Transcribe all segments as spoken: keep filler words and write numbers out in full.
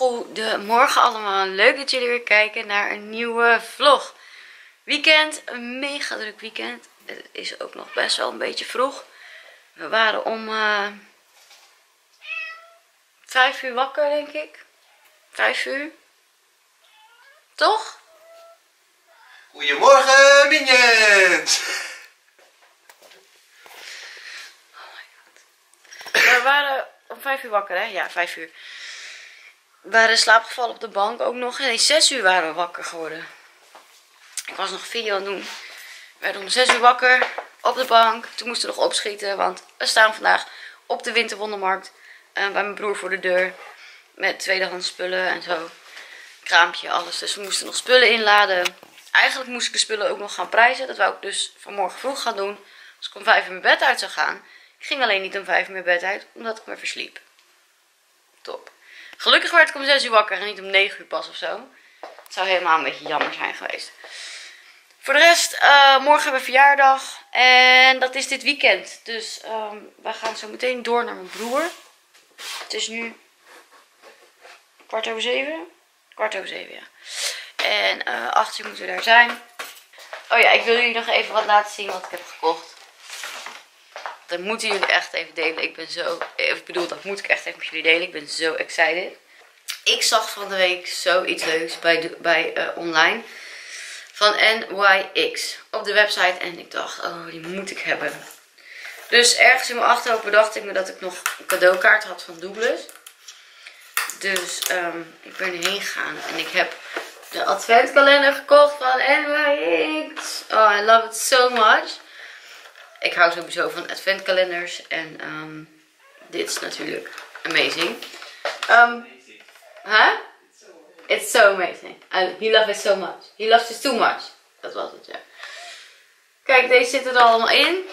Goedemorgen allemaal, leuk dat jullie weer kijken naar een nieuwe vlog. Weekend, een mega druk weekend. Het is ook nog best wel een beetje vroeg. We waren om uh, vijf uur wakker, denk ik. Vijf uur. Toch? Goedemorgen, minions! Oh my god. We waren om vijf uur wakker, hè? Ja, vijf uur. We waren in slaap gevallen op de bank ook nog. Nee, zes uur waren we wakker geworden. Ik was nog een video aan het doen. We werden om zes uur wakker op de bank. Toen moesten we nog opschieten, want we staan vandaag op de Winterwondermarkt. Uh, bij mijn broer voor de deur. Met tweedehands spullen en zo. Kraampje, alles. Dus we moesten nog spullen inladen. Eigenlijk moest ik de spullen ook nog gaan prijzen. Dat wou ik dus vanmorgen vroeg gaan doen. Als ik om vijf uur mijn bed uit zou gaan. Ik ging alleen niet om vijf uur mijn bed uit, omdat ik me versliep. Top. Gelukkig werd ik om zes uur wakker en niet om negen uur pas of zo. Het zou helemaal een beetje jammer zijn geweest. Voor de rest, uh, morgen hebben we verjaardag. En dat is dit weekend. Dus um, wij gaan zo meteen door naar mijn broer. Het is nu kwart over zeven. Kwart over zeven, ja. En uh, acht uur moeten we daar zijn. Oh ja, ik wil jullie nog even wat laten zien wat ik heb gekocht. Dat moeten jullie echt even delen. Ik ben zo... Ik bedoel, dat moet ik echt even met jullie delen. Ik ben zo excited. Ik zag van de week zoiets leuks bij, de, bij uh, online. Van N Y X. Op de website. En ik dacht, oh, die moet ik hebben. Dus ergens in mijn achterhoofd bedacht ik me dat ik nog een cadeaukaart had van Douglas. Dus um, ik ben erheen gegaan. En ik heb de adventkalender gekocht van N Y X. Oh, I love it so much. Ik hou sowieso van adventkalenders. En um, dit is natuurlijk amazing. Um, huh? It's so amazing. And he loves it so much. He loves it too much. Dat was het, ja. Kijk, deze zitten er allemaal in.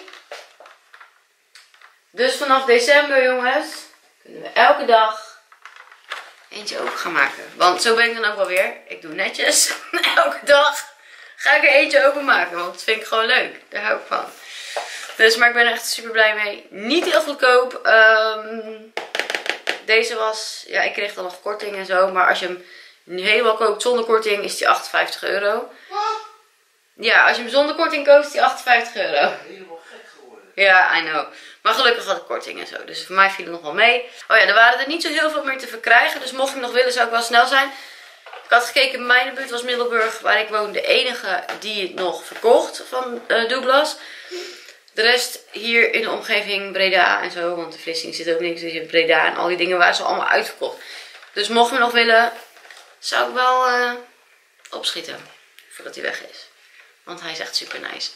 Dus vanaf december, jongens, kunnen we elke dag eentje open gaan maken. Want zo ben ik dan ook wel weer. Ik doe netjes. Elke dag ga ik er eentje openmaken. Want dat vind ik gewoon leuk. Daar hou ik van. Dus, maar ik ben er echt super blij mee. Niet heel goedkoop. Um, deze was, ja, ik kreeg dan nog korting en zo. Maar als je hem nu helemaal koopt zonder korting, is die achtenvijftig euro. Ja, als je hem zonder korting koopt, is die achtenvijftig euro. Helemaal gek geworden. Ja, I know. Maar gelukkig had ik korting en zo. Dus voor mij viel het nog wel mee. Oh ja, er waren er niet zo heel veel meer te verkrijgen. Dus mocht ik nog willen, zou ik wel snel zijn. Ik had gekeken, in mijn buurt was Middelburg, waar ik woon, de enige die het nog verkocht van uh, Douglas. De rest hier in de omgeving Breda en zo, want de Vlissingen zit ook niks. Dus je hebt Breda en al die dingen waren ze allemaal uitverkocht. Dus mocht je nog willen, zou ik wel uh, opschieten voordat hij weg is. Want hij is echt super nice.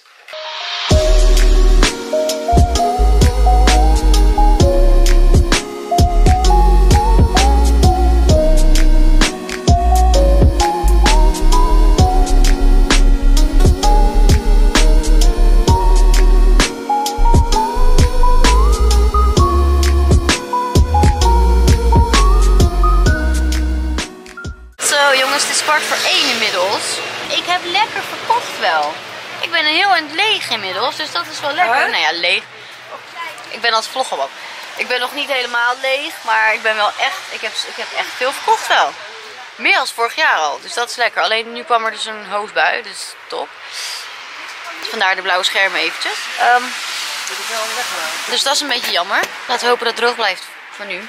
Jongens, het is kwart voor één inmiddels. Ik heb lekker verkocht wel. Ik ben een heel eind leeg inmiddels, dus dat is wel lekker. Huh? Nou ja, leeg. Ik ben als vlogger op. Ik ben nog niet helemaal leeg, maar ik ben wel echt, ik heb, ik heb echt veel verkocht wel. Meer als vorig jaar al, dus dat is lekker. Alleen nu kwam er dus een hoofdbui, dus top. Vandaar de blauwe schermen eventjes. Um, dus dat is een beetje jammer. Laten we hopen dat het droog blijft voor nu.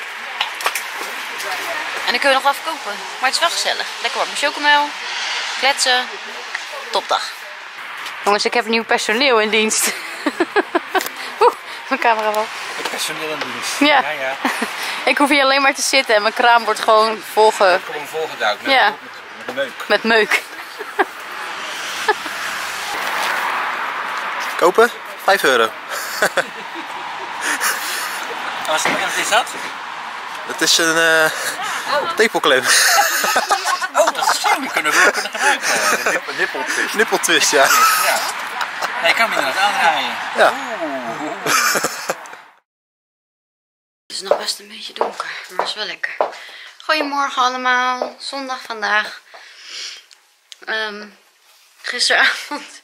En dan kun je nog afkopen. Maar het is wel gezellig. Lekker warme chocomel. Kletsen. Topdag. Jongens, ik heb nieuw personeel in dienst. Oeh, mijn camera wel. Personeel in dienst. Ja. Ja, ja. Ik hoef hier alleen maar te zitten en mijn kraam wordt gewoon volge... Gewoon volgedouwd met, ja. met, met meuk. Met meuk. Kopen? vijf euro. Wat is dat? Het is een uh, tepelklem. Oh, dat is slim. Die kunnen we ook kunnen gebruiken. Nippel, nippeltwist. Nippeltwist, ja. ja. Nee, ik kan me inderdaad aandraaien. Ja. Het is nog best een beetje donker, maar het is wel lekker. Goedemorgen allemaal. Zondag vandaag. Um, gisteravond.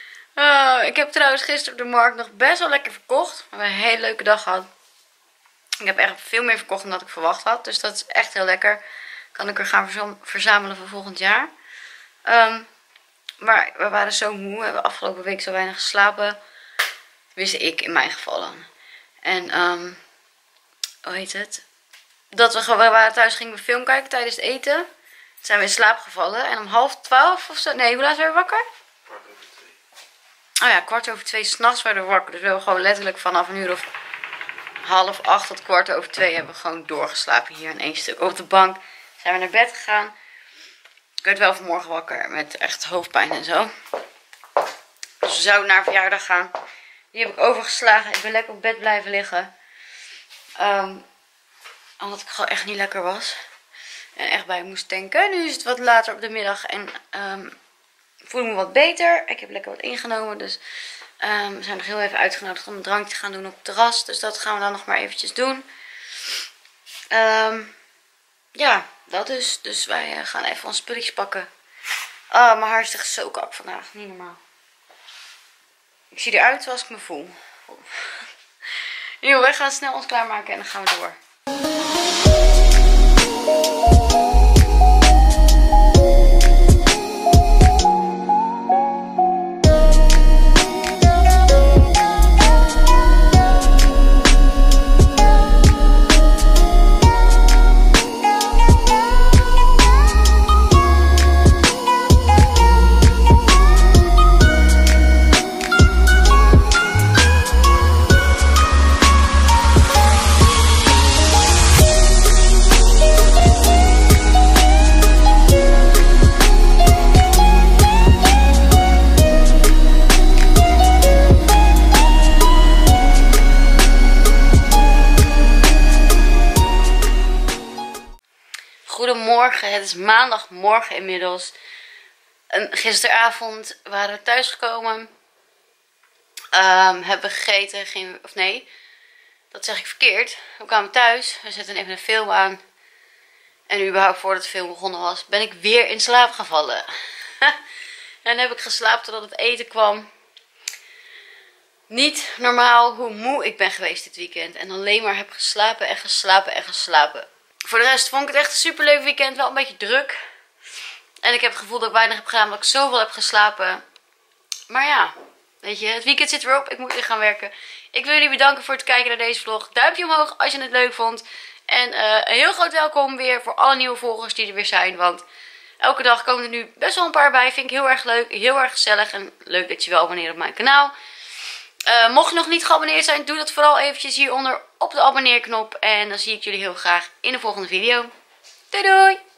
Uh, ik heb trouwens gisteren op de markt nog best wel lekker verkocht. We hebben een hele leuke dag gehad. Ik heb echt veel meer verkocht dan dat ik verwacht had. Dus dat is echt heel lekker. Kan ik er gaan verzam verzamelen voor volgend jaar. Um, maar we waren zo moe. We hebben afgelopen week zo weinig geslapen. Wist ik in mijn geval dan. En um, hoe heet het? Dat we gewoon waren thuis, gingen we film kijken tijdens het eten. Toen zijn we in slaap gevallen. En om half twaalf of zo. Nee, hoe laat zijn we wakker? Kwart over twee. Oh ja, kwart over twee 's nachts werden we wakker. Dus we hebben gewoon letterlijk vanaf een uur of half acht tot kwart over twee hebben we gewoon doorgeslapen hier in één stuk op de bank. Zijn we naar bed gegaan. Ik werd wel vanmorgen wakker met echt hoofdpijn en zo. Dus we zouden naar een verjaardag gaan. Die heb ik overgeslagen. Ik ben lekker op bed blijven liggen. Um, omdat ik gewoon echt niet lekker was. En echt bij moest tanken. Nu is het wat later op de middag. En um, ik voel me wat beter. Ik heb lekker wat ingenomen. Dus um, we zijn nog heel even uitgenodigd om een drankje te gaan doen op het terras. Dus dat gaan we dan nog maar eventjes doen. Um, ja, dat dus. Dus wij uh, gaan even ons spulletjes pakken. Ah, oh, mijn haar is echt zo kak vandaag. Niet normaal. Ik zie eruit zoals ik me voel. Yo, wij gaan snel ons klaarmaken en dan gaan we door. Goedemorgen, het is maandagmorgen inmiddels. En gisteravond waren we thuisgekomen. Um, hebben we gegeten, geen, of nee, dat zeg ik verkeerd. We kwamen thuis, we zetten even een film aan. En überhaupt voordat de film begonnen was, ben ik weer in slaap gevallen. En heb ik geslapen totdat het eten kwam. Niet normaal hoe moe ik ben geweest dit weekend. En alleen maar heb geslapen en geslapen en geslapen. Voor de rest vond ik het echt een superleuk weekend. Wel een beetje druk. En ik heb het gevoel dat ik weinig heb gedaan. Omdat ik zoveel heb geslapen. Maar ja. Weet je. Het weekend zit erop. Ik moet weer gaan werken. Ik wil jullie bedanken voor het kijken naar deze vlog. Duimpje omhoog als je het leuk vond. En uh, een heel groot welkom weer voor alle nieuwe volgers die er weer zijn. Want elke dag komen er nu best wel een paar bij. Vind ik heel erg leuk. Heel erg gezellig. En leuk dat je wel abonneert op mijn kanaal. Uh, mocht je nog niet geabonneerd zijn, doe dat vooral eventjes hieronder op de abonneerknop. En dan zie ik jullie heel graag in de volgende video. Doei doei!